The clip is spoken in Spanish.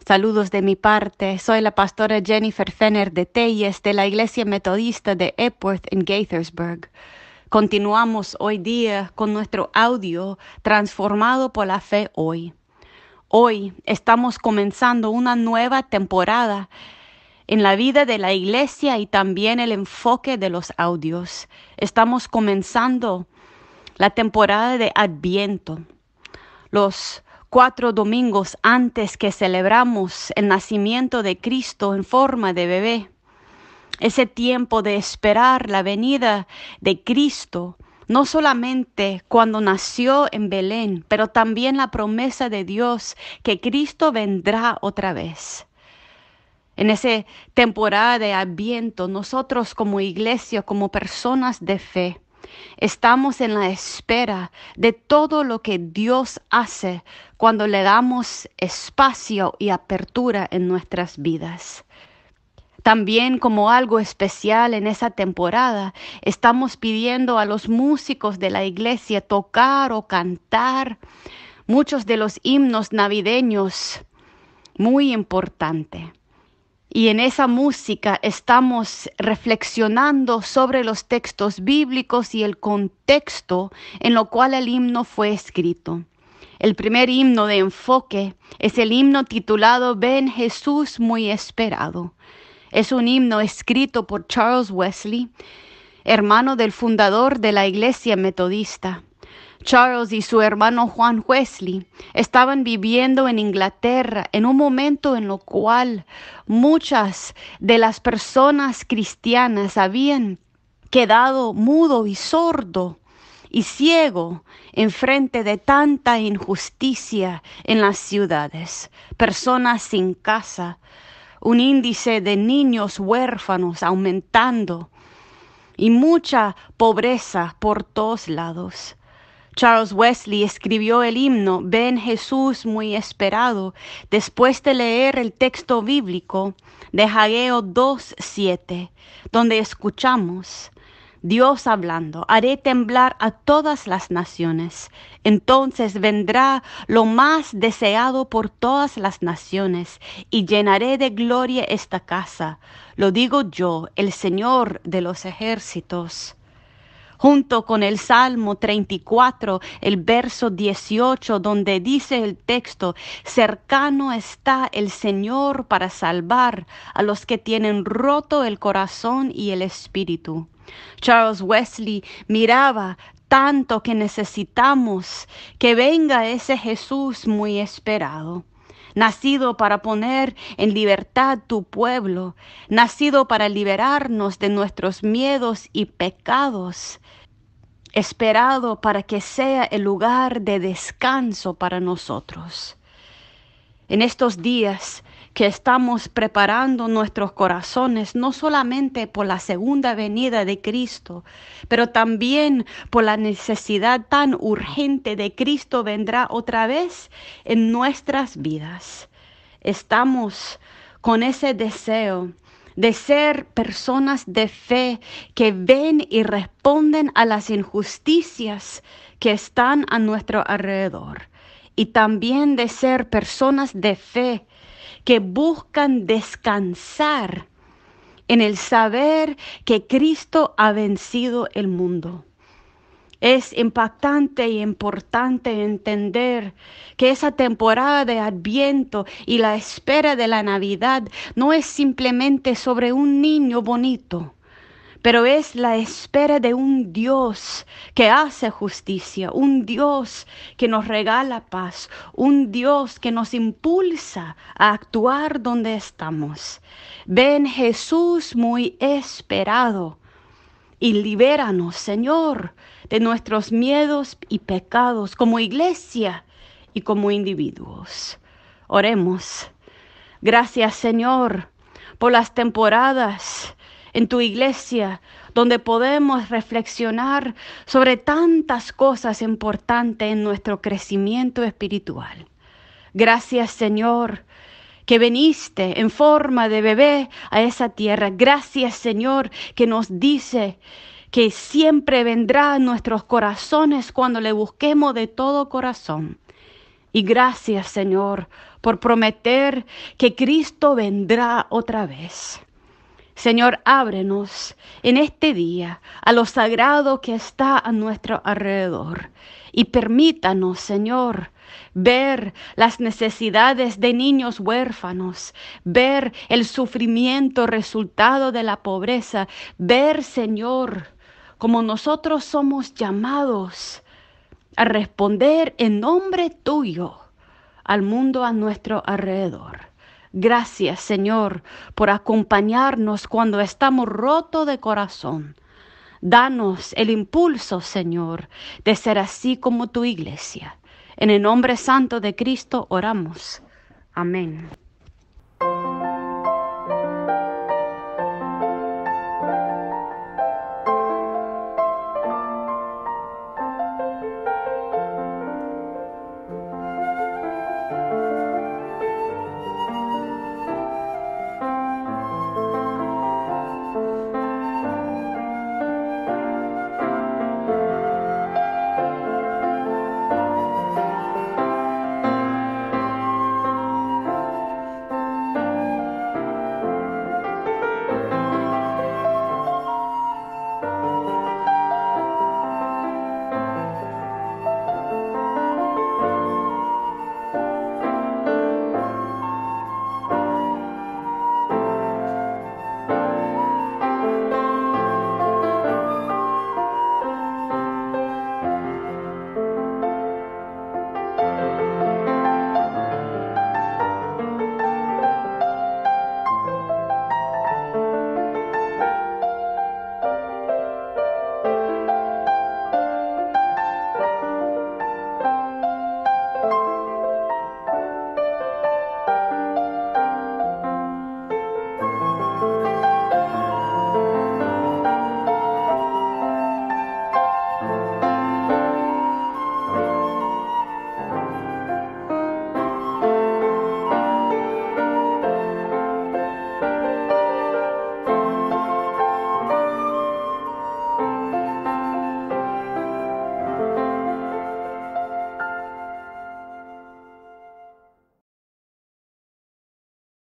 Saludos de mi parte. Soy la pastora Jennifer Fenner de Telles de la Iglesia Metodista de Epworth en Gaithersburg. Continuamos hoy día con nuestro audio transformado por la fe hoy. Hoy estamos comenzando una nueva temporada en la vida de la iglesia y también el enfoque de los audios. Estamos comenzando la temporada de Adviento. Los 4 domingos antes que celebramos el nacimiento de Cristo en forma de bebé. Ese tiempo de esperar la venida de Cristo, no solamente cuando nació en Belén, pero también la promesa de Dios que Cristo vendrá otra vez. En esa temporada de Adviento, nosotros como iglesia, como personas de fe, estamos en la espera de todo lo que Dios hace cuando le damos espacio y apertura en nuestras vidas. También como algo especial en esa temporada, estamos pidiendo a los músicos de la iglesia tocar o cantar muchos de los himnos navideños, muy importante. Y en esa música estamos reflexionando sobre los textos bíblicos y el contexto en lo cual el himno fue escrito. El primer himno de enfoque es el himno titulado Ven Jesús muy esperado. Es un himno escrito por Charles Wesley, hermano del fundador de la Iglesia Metodista. Charles y su hermano Juan Wesley estaban viviendo en Inglaterra en un momento en el cual muchas de las personas cristianas habían quedado mudo y sordo y ciego en frente de tanta injusticia en las ciudades. Personas sin casa, un índice de niños huérfanos aumentando y mucha pobreza por todos lados. Charles Wesley escribió el himno Ven Jesús muy esperado después de leer el texto bíblico de Ageo 2:7, donde escuchamos Dios hablando, haré temblar a todas las naciones. Entonces vendrá lo más deseado por todas las naciones y llenaré de gloria esta casa. Lo digo yo, el Señor de los ejércitos. Junto con el Salmo 34, el verso 18, donde dice el texto, cercano está el Señor para salvar a los que tienen roto el corazón y el espíritu. Charles Wesley miraba tanto que necesitamos que venga ese Jesús muy esperado. Nacido para poner en libertad tu pueblo, nacido para liberarnos de nuestros miedos y pecados, esperado para que sea el lugar de descanso para nosotros. En estos días que estamos preparando nuestros corazones, no solamente por la segunda venida de Cristo, pero también por la necesidad tan urgente de Cristo vendrá otra vez en nuestras vidas. Estamos con ese deseo de ser personas de fe que ven y responden a las injusticias que están a nuestro alrededor. Y también de ser personas de fe que buscan descansar en el saber que Cristo ha vencido el mundo. Es impactante y importante entender que esa temporada de Adviento y la espera de la Navidad no es simplemente sobre un niño bonito, pero es la espera de un Dios que hace justicia, un Dios que nos regala paz, un Dios que nos impulsa a actuar donde estamos. Ven Jesús muy esperado y libéranos, Señor, de nuestros miedos y pecados como iglesia y como individuos. Oremos. Gracias, Señor, por las temporadas en tu iglesia donde podemos reflexionar sobre tantas cosas importantes en nuestro crecimiento espiritual. Gracias, Señor, que viniste en forma de bebé a esa tierra. Gracias, Señor, que nos dice que siempre vendrá a nuestros corazones cuando le busquemos de todo corazón. Y gracias, Señor, por prometer que Cristo vendrá otra vez. Señor, ábrenos en este día a lo sagrado que está a nuestro alrededor y permítanos, Señor, ver las necesidades de niños huérfanos, ver el sufrimiento resultado de la pobreza, ver, Señor, como nosotros somos llamados a responder en nombre tuyo al mundo a nuestro alrededor. Gracias, Señor, por acompañarnos cuando estamos rotos de corazón. Danos el impulso, Señor, de ser así como tu iglesia. En el nombre santo de Cristo oramos. Amén.